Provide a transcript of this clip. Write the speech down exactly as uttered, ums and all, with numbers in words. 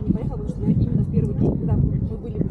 не поехала, потому что я именно в первый день, когда мы были